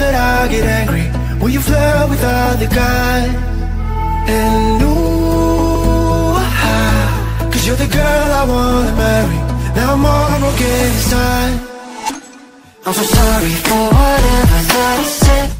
that I get angry when you flirt with other guys. And ooh, cause you're the girl I wanna marry. Now I'm all broken inside. I'm so sorry for whatever that I said.